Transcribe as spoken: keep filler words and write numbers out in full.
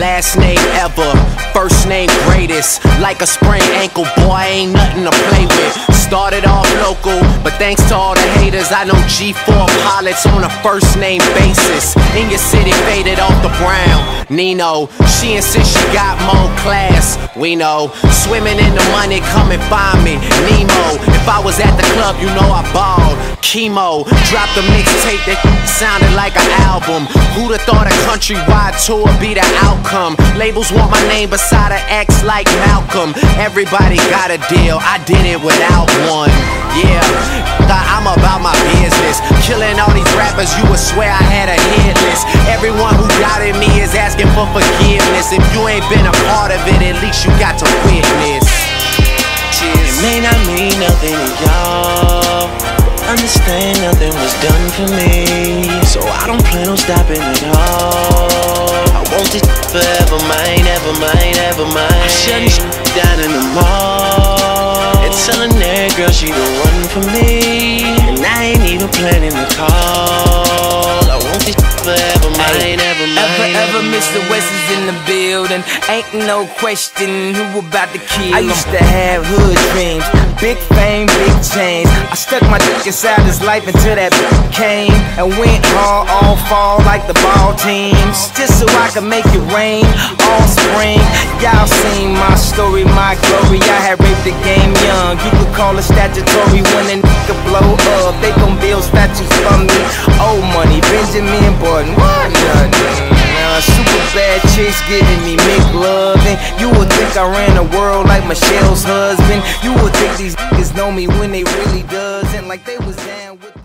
last name ever, first name greatest. Like a sprained ankle, boy, ain't nothing to play with. Started off local, but thanks to all the haters, I know G four pilots on a first name basis. In your city, faded off the brown. Nino, she insists she got more class. We know, swimming in the money, come and find me. Nemo, if I was at the club, you know I balled. Chemo, dropped a mixtape that sounded like an album. Who'da thought a countrywide tour be the outcome? Labels want my name beside an X like Malcolm. Everybody got a deal, I did it without one. Yeah, I'm about my business. Killing all these rappers, you would swear I had a hit list. Everyone who doubted me is asking for forgiveness. If you ain't been a part of it, at least you got to witness. Cheers. It may not mean nothing to y'all, understand nothing was done for me, so I don't plan on stopping at all. I want this forever mine, ever mine, ever mine. I shut this down in the mall and telling that girl she the one for me, and I ain't even planning to call. I want this forever mine, ever mine. Ever, ever Mister West is in the building. Ain't no question who about to kill him. I used to have hood dreams, big fame, big chains. I stuck my dick inside his life until that came and went hard all fall like the ball teams, just so I could make it rain all spring. Y'all seen my story, my glory. I had raped the game young. You could call it statutory when a nigga blow up. They gon' build statues for me. Old money, Benjamin Button, what nothing. Uh, super bad chicks giving me McLovin'. You would think I ran the world like Michelle's husband. You would think these niggas know me when they really doesn't, like they was down with